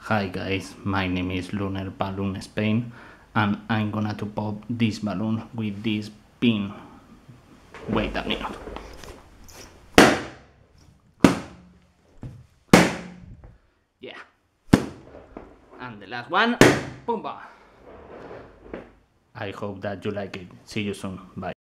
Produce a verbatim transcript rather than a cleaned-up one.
Hi guys, my name is Lunar Balloon Spain and I'm gonna to pop this balloon with this pin. Wait a minute. Yeah. And the last one, pumba. I hope that you like it. See you soon. Bye.